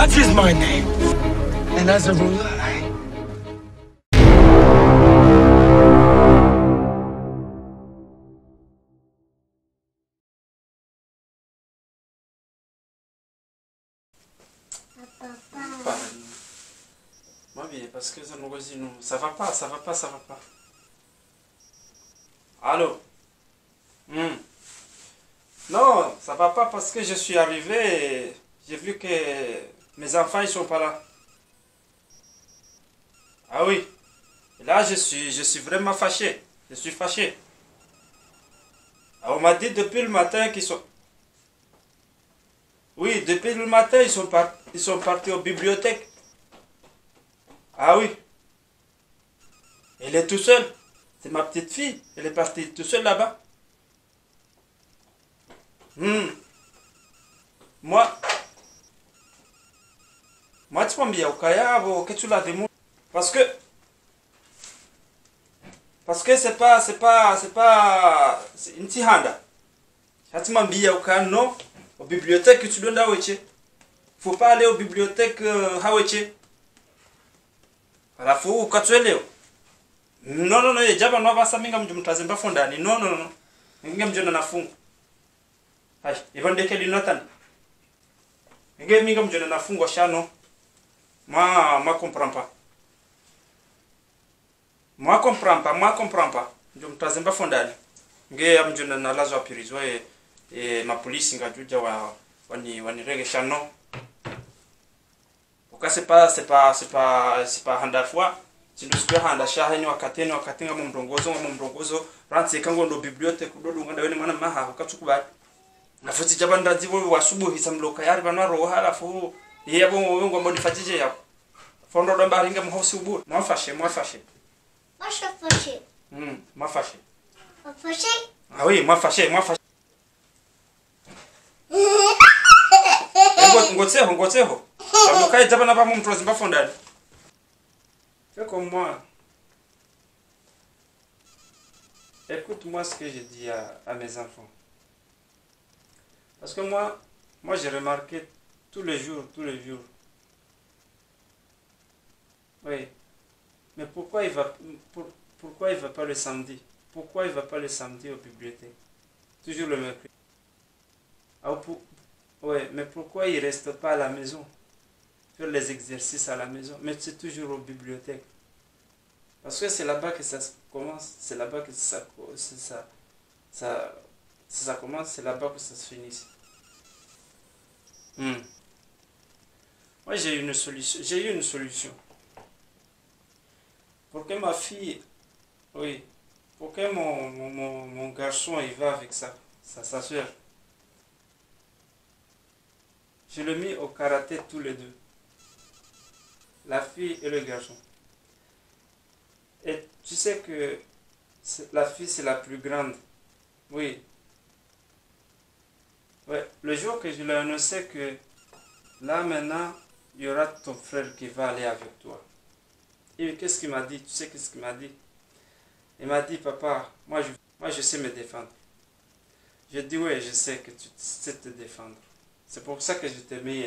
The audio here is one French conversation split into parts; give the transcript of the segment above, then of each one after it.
That is my name. And as a ruler, Papa. Moi bien, parce que ça nous ça va pas, ça va pas, ça va pas. Allô? Non, ça va pas parce que je suis arrivé et j'ai vu que mes enfants ils sont pas là. Ah oui. Et là je suis vraiment fâché. Je suis fâché. Ah, on m'a dit depuis le matin qu'ils sont. Oui, depuis le matin ils sont partis aux bibliothèques. Ah oui. Elle est tout seule. C'est ma petite fille. Elle est partie tout seule là-bas. Moi, moi tu m'as mis au kayabo, que tu l'as vu. Parce que, c'est une tihanda. Tu m'as mis au kano, aux bibliothèques que tu donnes à Weche. Faut pas aller aux bibliothèques à Weche. Voilà, faut que tu ailles. Non, non, non, il y a pas ça, mais je me trace pas fondani. Non, non, non. Je ne fond. Aïe, ils vont décaler l'inotan. Je ne fond, non. Moi, comprends pas. Moi, comprends pas. Je me trace pas fondani. Je ne la joie pirizo et ma police, wani règle chano. Pourquoi c'est pas handa fois. Si nous sommes handa shaheni wakatenga mumrongozo ranse kango ndo bibliothèque ndo nganda wene mana maha ukatukuba nafuti jabanda zibo wasubuhi samloka yari banaro hala fu yebo ngo modifatije yako fondo ndo baringa mhosi ubu moi fâché Moi je suis fâché. Moi fâché. Fâché? Ah oui, moi fâché. Ngotseho. Samloka jabana ba mumtrozi ba fondani. Fais comme moi. Écoute-moi ce que je dis à mes enfants. Parce que moi j'ai remarqué tous les jours. Oui. Mais pourquoi il va pas le samedi? Pourquoi il va pas le samedi aux bibliothèques? Toujours le mercredi. Ouais, mais pourquoi il reste pas à la maison? Faire les exercices à la maison, mais c'est toujours aux bibliothèques. Parce que c'est là-bas que ça commence, c'est là-bas que ça commence, c'est là-bas que ça se finit. Moi j'ai eu une solution. Pour que ma fille, oui, pour que mon garçon il va avec sa soeur. Je l'ai mis au karaté tous les deux. La fille et le garçon. Et tu sais que la fille c'est la plus grande. Oui. Ouais. Le jour que je lui ai annoncé que là maintenant, il y aura ton frère qui va aller avec toi. Et qu'est-ce qu'il m'a dit? Tu sais qu'est-ce qu'il m'a dit? Il m'a dit, papa, moi je sais me défendre. Je dis, ouais, je sais que tu sais te défendre. C'est pour ça que je t'ai mis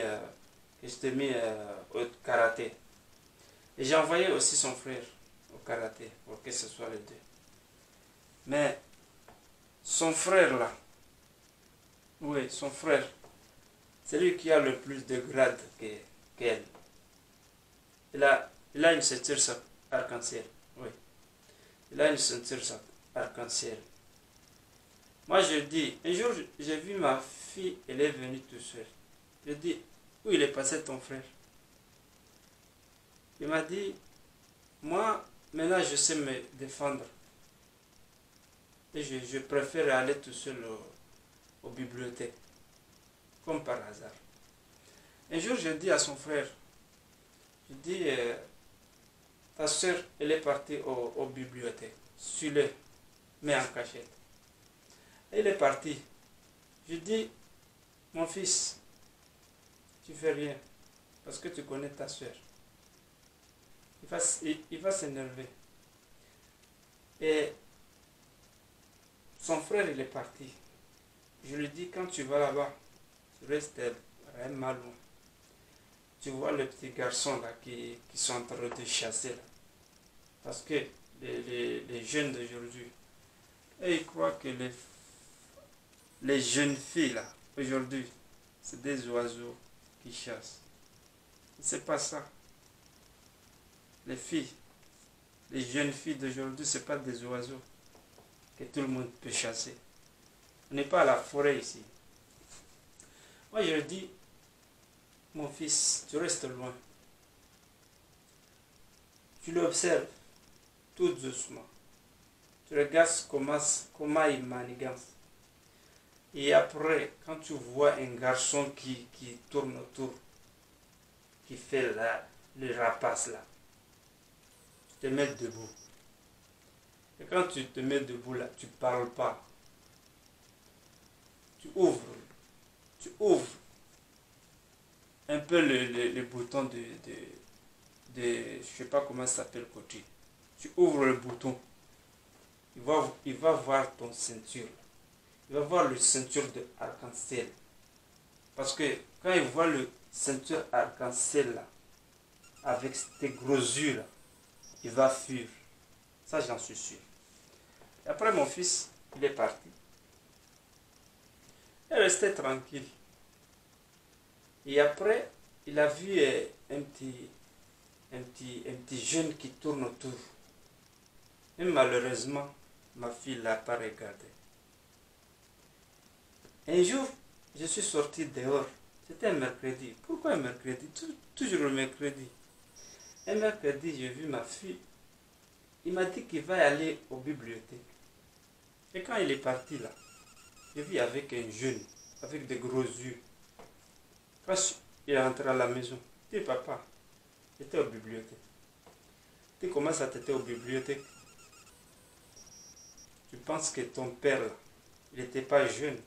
au karaté. Et j'ai envoyé aussi son frère au karaté, pour que ce soit les deux. Mais son frère là, oui, son frère, c'est lui qui a le plus de grade qu'elle. Il a une ceinture arc-en-ciel, oui. Il a une ceinture arc-en-ciel. Moi je dis, un jour j'ai vu ma fille, elle est venue tout seule. Je dis, où il est passé ton frère? Il m'a dit, moi, maintenant je sais me défendre. Et je préfère aller tout seul aux bibliothèques. Comme par hasard. Un jour, je dis à son frère, je dis, ta soeur, elle est partie aux bibliothèques. Suis-le, mets en cachette. Elle est partie. Je dis, mon fils, tu fais rien. Parce que tu connais ta soeur. Il va s'énerver. Et son frère, il est parti. Je lui dis, quand tu vas là-bas, tu restes vraiment loin. tu vois les petits garçons là qui sont en train de chasser là. Parce que les jeunes d'aujourd'hui, ils croient que les jeunes filles là, aujourd'hui, c'est des oiseaux qui chassent. C'est pas ça. Les filles, les jeunes filles d'aujourd'hui, c'est pas des oiseaux que tout le monde peut chasser. On n'est pas à la forêt ici. Moi, je dis, mon fils, tu restes loin. Tu l'observes tout doucement. Tu regardes comment il manigance. Et après, quand tu vois un garçon qui tourne autour, qui fait le rapace là, tu te mets debout. Et quand tu te mets debout là, tu ne parles pas. Tu ouvres un peu le bouton de je ne sais pas comment ça s'appelle côté. Tu ouvres le bouton. Il va voir ton ceinture. Il va voir le ceinture de arc-en-ciel. Parce que quand il voit le ceinture arc-en-ciel là, avec tes gros yeux là, il va fuir. Ça, j'en suis sûr. Et après, mon fils, il est parti. Il restait tranquille. Et après, il a vu un petit jeune qui tourne autour. Et malheureusement, ma fille ne l'a pas regardé. Un jour, je suis sorti dehors. C'était un mercredi. Pourquoi un mercredi? Toujours le mercredi. Un mercredi, j'ai vu ma fille. Il m'a dit qu'il va aller aux bibliothèques. Et quand il est parti là, j'ai vu avec un jeune, avec des gros yeux. Quand il est rentré à la maison, il dit, papa, j'étais aux bibliothèques. Tu comment ça t'était aux bibliothèques? Tu penses que ton père là, il n'était pas jeune?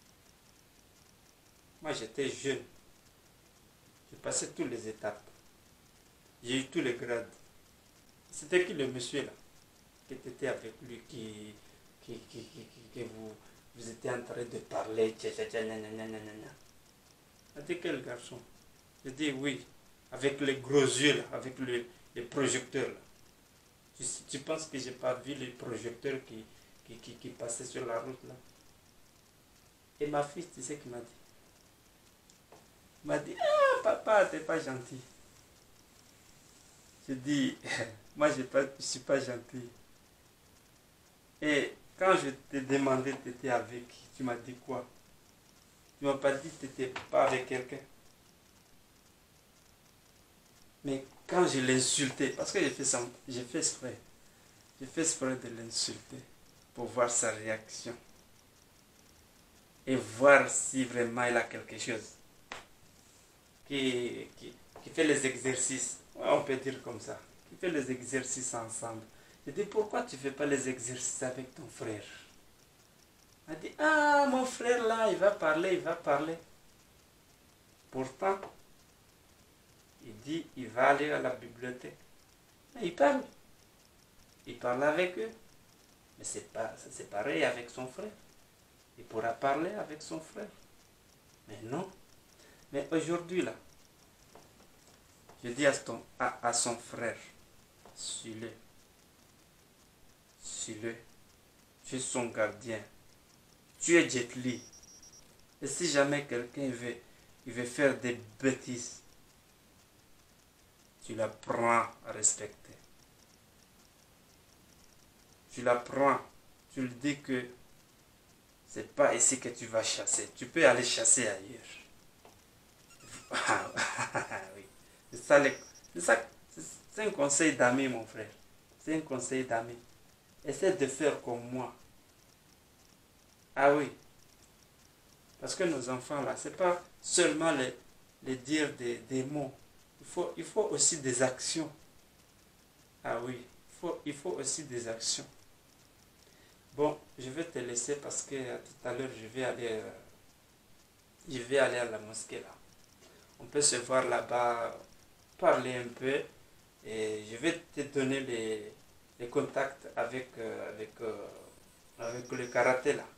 Moi j'étais jeune. J'ai passé toutes les étapes. J'ai eu tous les grades. C'était qui le monsieur là qui était avec lui, que vous étiez en train de parler, c'était quel garçon? Je dis oui, avec les gros yeux là, avec les projecteurs là. Tu penses que j'ai pas vu les projecteurs qui passaient sur la route là? Et ma fille, tu sais qu'il m'a dit? Il m'a dit, ah papa, t'es pas gentil. Je dis, moi je suis pas gentil. Et quand je t'ai demandé tu étais avec qui, tu m'as dit quoi? Tu m'as pas dit que tu n'étais pas avec quelqu'un. Mais quand je l'insultais, parce que j'ai fait exprès de l'insulter pour voir sa réaction. Et voir si vraiment il a quelque chose. Qui fait les exercices. Ouais, on peut dire comme ça. Qui fait les exercices ensemble. Je dis, pourquoi tu ne fais pas les exercices avec ton frère? Il m'a dit, ah, mon frère là, il va parler. Pourtant, il dit, il va aller à la bibliothèque. Mais il parle. Il parle avec eux. Mais c'est pareil avec son frère. Il pourra parler avec son frère. Mais non. Mais aujourd'hui là, je dis à son frère, suis-le. Suis-le. Tu es son gardien. Tu es Jet Li. Et si jamais quelqu'un veut faire des bêtises, tu l'apprends à respecter. Tu l'apprends. Tu lui dis que c'est pas ici que tu vas chasser. Tu peux aller chasser ailleurs. Oui. C'est un conseil d'ami, mon frère. C'est un conseil d'ami. Essaie de faire comme moi. Ah oui. Parce que nos enfants là, c'est pas seulement les dire des mots. Il faut aussi des actions. Ah oui. Il faut aussi des actions. Bon, je vais te laisser parce que tout à l'heure je vais aller à la mosquée là. On peut se voir là-bas, parler un peu et je vais te donner les contacts avec le karaté là.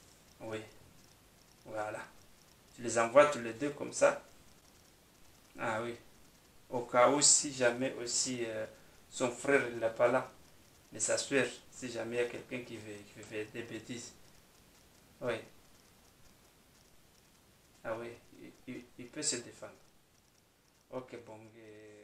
Oui, voilà. Tu les envoies tous les deux comme ça. Ah Ah oui. Au cas où, si jamais aussi son frère n'est pas là, mais sa soeur, si jamais il y a quelqu'un qui veut faire des bêtises. Oui. Ah oui, il peut se défendre. Ok, bon.